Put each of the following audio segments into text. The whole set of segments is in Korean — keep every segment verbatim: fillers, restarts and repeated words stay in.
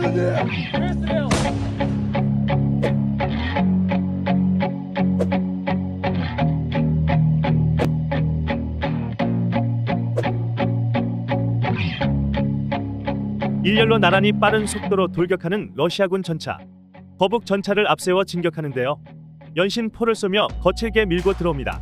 일렬로 나란히 빠른 속도로 돌격하는 러시아군 전차. 거북 전차를 앞세워 진격하는데요. 연신 포를 쏘며 거칠게 밀고 들어옵니다.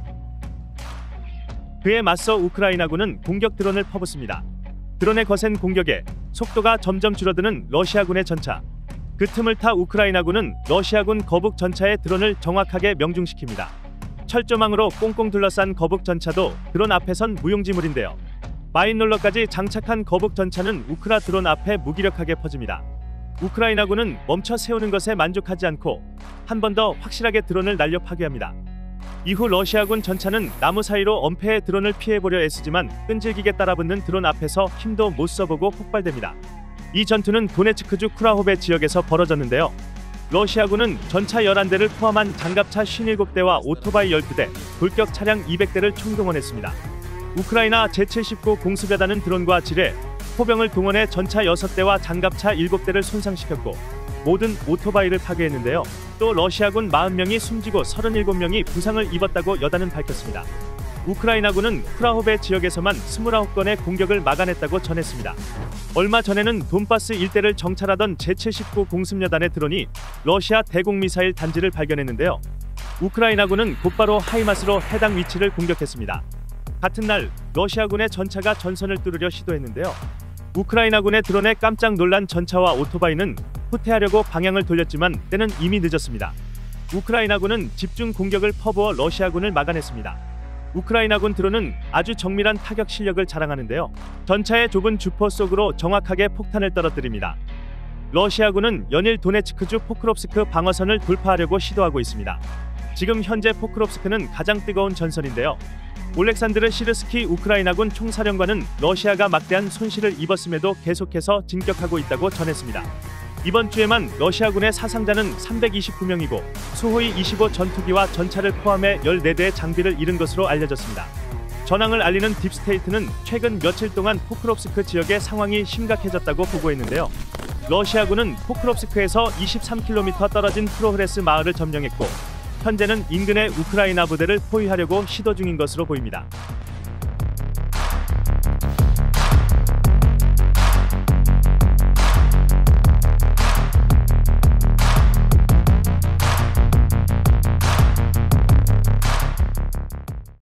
그에 맞서 우크라이나군은 공격 드론을 퍼붓습니다. 드론의 거센 공격에 속도가 점점 줄어드는 러시아군의 전차. 그 틈을 타 우크라이나군은 러시아군 거북 전차의 드론을 정확하게 명중시킵니다. 철조망으로 꽁꽁 둘러싼 거북 전차도 드론 앞에선 무용지물인데요. 마인롤러까지 장착한 거북 전차는 우크라 드론 앞에 무기력하게 퍼집니다. 우크라이나군은 멈춰 세우는 것에 만족하지 않고 한 번 더 확실하게 드론을 날려 파괴합니다. 이후 러시아군 전차는 나무 사이로 엄폐의 드론을 피해보려 애쓰지만 끈질기게 따라붙는 드론 앞에서 힘도 못 써보고 폭발됩니다. 이 전투는 도네츠크주 쿠라호베 지역에서 벌어졌는데요. 러시아군은 전차 열한 대를 포함한 장갑차 오십칠 대와 오토바이 열두 대, 돌격 차량 이백 대를 총동원했습니다. 우크라이나 제칠십구 공수여단은 드론과 지뢰, 포병을 동원해 전차 여섯 대와 장갑차 일곱 대를 손상시켰고 모든 오토바이를 파괴했는데요. 또 러시아군 사십 명이 숨지고 서른일곱 명이 부상을 입었다고 여단은 밝혔습니다. 우크라이나군은 쿠라호베 지역에서만 이십구 건의 공격을 막아냈다고 전했습니다. 얼마 전에는 돈바스 일대를 정찰하던 제칠십구 공습여단의 드론이 러시아 대공미사일 단지를 발견했는데요. 우크라이나군은 곧바로 하이마스로 해당 위치를 공격했습니다. 같은 날 러시아군의 전차가 전선을 뚫으려 시도했는데요. 우크라이나군의 드론에 깜짝 놀란 전차와 오토바이는 후퇴하려고 방향을 돌렸지만 때는 이미 늦었습니다. 우크라이나군은 집중 공격을 퍼부어 러시아군을 막아냈습니다. 우크라이나군 드론은 아주 정밀한 타격 실력을 자랑하는데요. 전차의 좁은 주포 속으로 정확하게 폭탄을 떨어뜨립니다. 러시아군은 연일 도네츠크주 포크롭스크 방어선을 돌파하려고 시도하고 있습니다. 지금 현재 포크롭스크는 가장 뜨거운 전선인데요. 올렉산드르 시르스키 우크라이나군 총사령관은 러시아가 막대한 손실을 입었음에도 계속해서 진격하고 있다고 전했습니다. 이번 주에만 러시아군의 사상자는 삼백이십구 명이고 수호이 이십오 전투기와 전차를 포함해 열네 대의 장비를 잃은 것으로 알려졌습니다. 전황을 알리는 딥스테이트는 최근 며칠 동안 포크롭스크 지역의 상황이 심각해졌다고 보고했는데요. 러시아군은 포크롭스크에서 이십삼 킬로미터 떨어진 프로흐레스 마을을 점령했고 현재는 인근의 우크라이나 부대를 포위하려고 시도 중인 것으로 보입니다.